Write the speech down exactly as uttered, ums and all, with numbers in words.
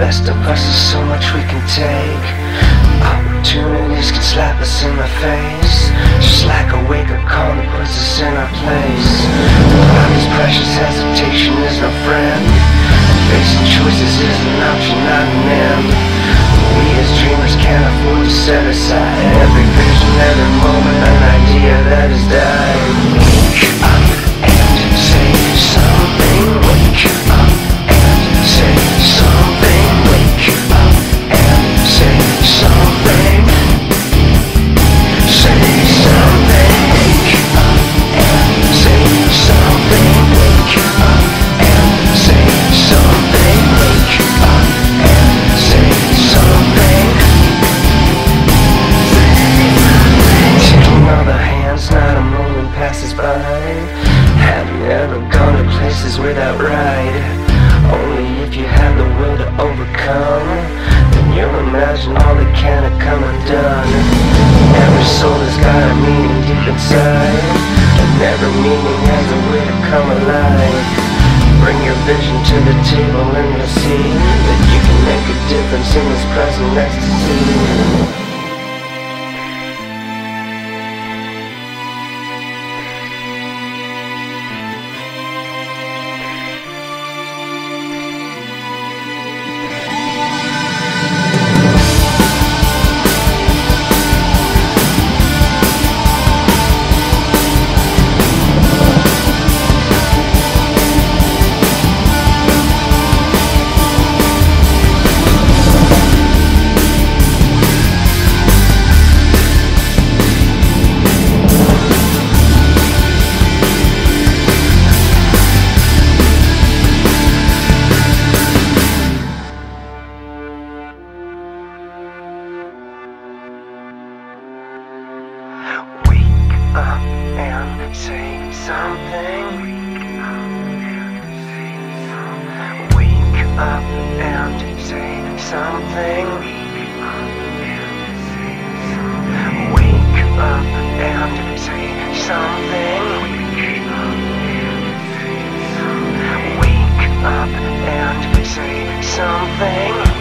best of us is so much we can take. Opportunities can slap us in the face, just like a wake-up call that puts us in our place. Time is precious, hesitation is no friend, and facing choices is an option, not an end. We as dreamers can't afford to set aside every vision, every moment, an idea that has died. Wake up and say something. Wake up and say something. Wake up and say something. Say something. Wake up and say something. Wake up and say something. Wake up and say something. Taking all the hands, not a moment passes by. Have you ever gone to places without ride? Only if you have the will to overcome, then you'll imagine all that can have come undone. Every soul has got a meaning deep inside, and every meaning has a way to come alive. Bring your vision to the table and you'll see that you can make a difference in this present ecstasy. Up and say something. Wake up and say something. Wake up and say something. Wake up and say something.